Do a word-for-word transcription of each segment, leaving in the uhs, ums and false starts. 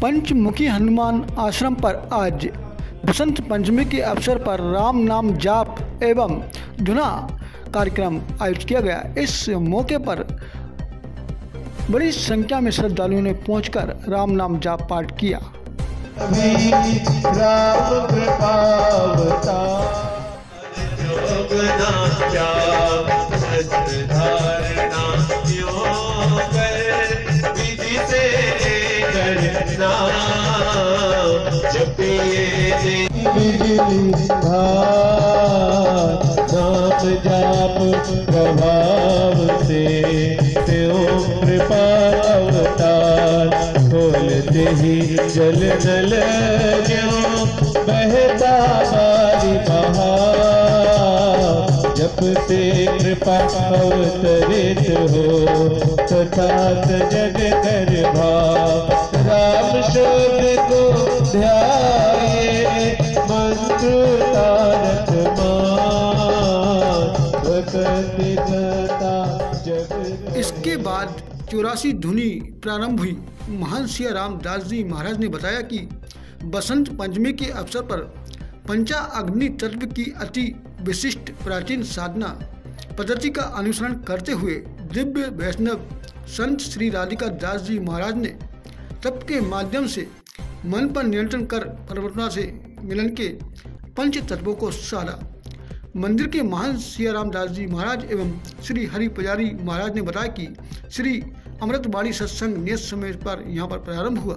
पंचमुखी हनुमान आश्रम पर आज बसंत पंचमी के अवसर पर राम नाम जाप एवं धुना कार्यक्रम आयोजित किया गया। इस मौके पर बड़ी संख्या में श्रद्धालुओं ने पहुंचकर राम नाम जाप पाठ किया। नाम जाप प्रभाव से कृपा अवतार खोलते ही जल नल ज्यों बहता बारी बहार जपते कृपा अवतरित हो तथात जग कर भाव राम शब्द को ध्याये मंत्र तारक मान। इसके बाद चौरासी धुनी प्रारंभ हुई। महान सिया राम दास जी महाराज ने बताया कि बसंत पंचमी के अवसर पर पंचा अग्नि तत्व की अति विशिष्ट प्राचीन साधना पद्धति का अनुसरण करते हुए दिव्य वैष्णव संत श्री राधिका दास जी महाराज ने तप के माध्यम से मन पर नियंत्रण कर परमात्मा से मिलन के पंच तत्वों को साधा। मंदिर के महान सिया राम दास जी महाराज एवं श्री हरि पुजारी महाराज ने बताया कि श्री अमृतवाणी सत्संग नियत समय पर यहाँ पर प्रारंभ हुआ।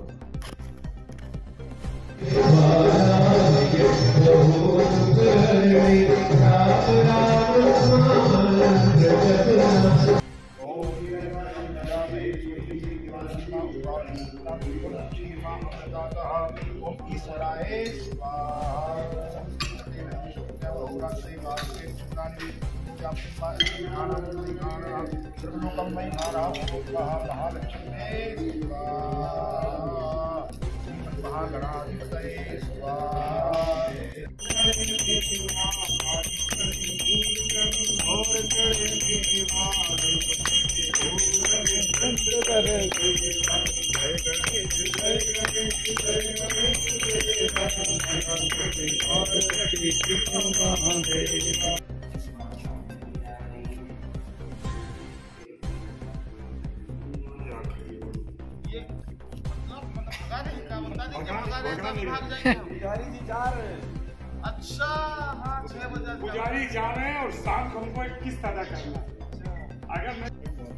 अच्छा हाँ छह बजे पुजारी जा रहे हैं और शाम को हमको किस तरह करना अगर मैं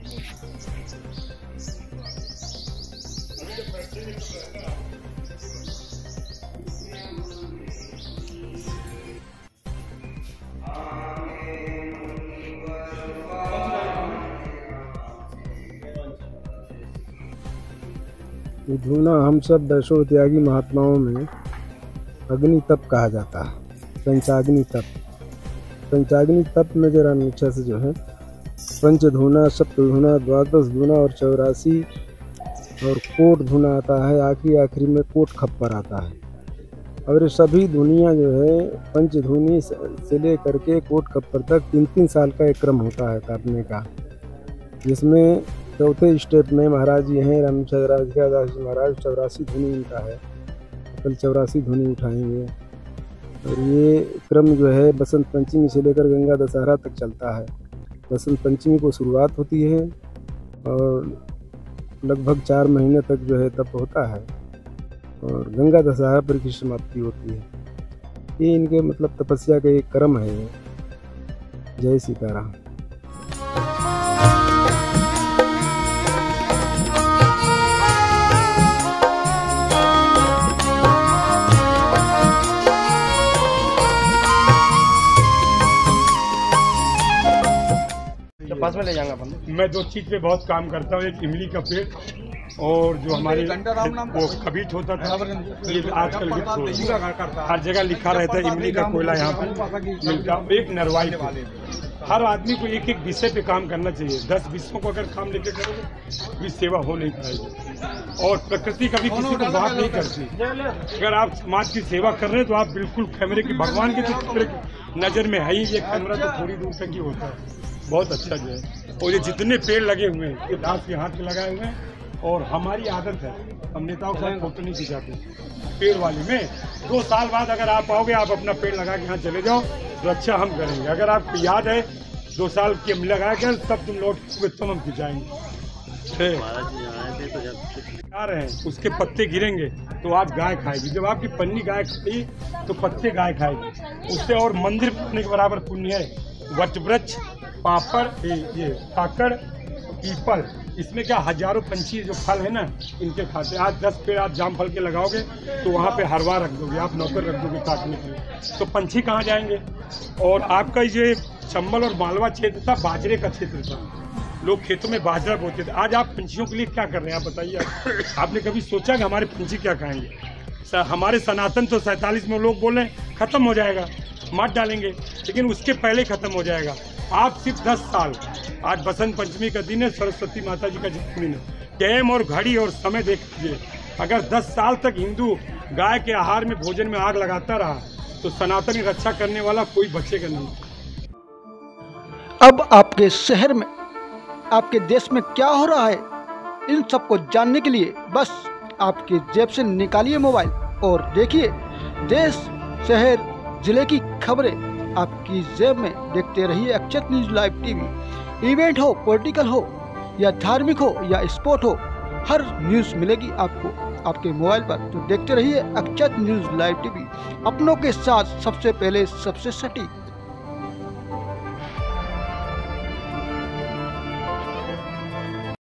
धुना हम सब दशो त्यागी महात्माओं में अग्नि तप कहा जाता है। पंचाग्नि तप पंचाग्नि तप में जरा नीचे से जो है पंच धुना सप्त धुना द्वादश धुना और चौरासी और कोट धुना आता है। आखिरी आखिरी में कोट खप्पर आता है और ये सभी धुनियाँ जो है पंच धुनी से ले करके कोट खप्पर तक तीन तीन साल का एक क्रम होता है करने का, जिसमें चौथे स्टेप में महाराज जी हैं रामचंद्र राधिका दास जी महाराज चौरासी धुनी इनका है। कल चौरासी धुनी उठाएंगे और ये क्रम जो है बसंत पंचमी से लेकर गंगा दशहरा तक चलता है। बसंत पंचमी को शुरुआत होती है और लगभग चार महीने तक जो है तप होता है और गंगा दशहरा पर की समाप्ति होती है। ये इनके मतलब तपस्या का एक क्रम है। जय सीताराम। पास में ले जाऊंगा अपन। मैं दो चीज पे बहुत काम करता हूँ, एक इमली का पेड़ और जो हमारे वो कबीठ होता था ये आजकल हर जगह लिखा रहता है इमली का कोयला यहाँ पर मिलता। एक नरवाई हर आदमी को एक एक विषय पे काम करना चाहिए। दस विषयों को अगर काम लेके करोगे भी सेवा हो नहीं पाएगी और प्रकृति कभी किसी को बात नहीं करती। अगर आप समाज की सेवा कर रहे हैं तो आप बिल्कुल कैमरे की भगवान के चित्र नजर में है ही। ये कैमरा तो थोड़ी दूर तक ही होता है। बहुत अच्छा जो है। और ये जितने पेड़ लगे हुए हैं ये दास के हाथ में लगाए हुए हैं और हमारी आदत है, हम नेताओं के साथ फोटो नहीं खिंचाते पेड़ वाली में। दो साल बाद अगर आप आओगे, आप अपना पेड़ लगा के यहाँ चले जाओ, तो अच्छा हम करेंगे। अगर आपको याद है दो साल के हम लगा के तब तुम लौट तब हम खिंचाएंगे। आ रहे हैं उसके पत्ते गिरेंगे तो आज गाय खाएगी। जब आपकी पन्नी गाय खाएगी तो पत्ते गाय खाएगी। उससे और मंदिर बनने के बराबर पुण्य है। वट वृक्ष, पापड़, ये काकड़, पीपल, इसमें क्या हजारों पंछी जो फल है ना इनके खाते। आज दस पेड़ आप जाम फल के लगाओगे तो वहाँ पे हरवा रख दोगे, आप नौकर रख दोगे काटने के लिए, तो पंछी कहाँ जाएंगे। और आपका ये चंबल और मालवा क्षेत्र था, बाजरे का क्षेत्र था, लोग खेतों में बाजरा बोते थे। आज आप पंछियों के लिए क्या कर रहे हैं आप बताइए। आपने कभी सोचा कि हमारे पंछी क्या खाएंगे? सर, हमारे सनातन तो सैंतालीस में लोग बोले खत्म हो जाएगा, मार डालेंगे, लेकिन उसके पहले खत्म हो जाएगा। आप सिर्फ दस साल, आज बसंत पंचमी का दिन है, सरस्वती माता जी का जन्मदिन है, टाइम और घड़ी और समय देख लीजिए। अगर दस साल तक हिंदू गाय के आहार में भोजन में आग लगाता रहा तो सनातन की रक्षा करने वाला कोई बचेगा नहीं। अब आपके शहर में, आपके देश में क्या हो रहा है, इन सबको जानने के लिए बस आपके जेब से निकालिए मोबाइल और देखिए देश, शहर, जिले की खबरें आपकी जेब में। देखते रहिए Akshat news live TV. Event हो, पॉलिटिकल हो या धार्मिक हो या स्पोर्ट हो, हर न्यूज़ मिलेगी आपको आपके मोबाइल पर। तो देखते रहिए अक्षत न्यूज लाइव टीवी, अपनों के साथ सबसे पहले सबसे सटीक।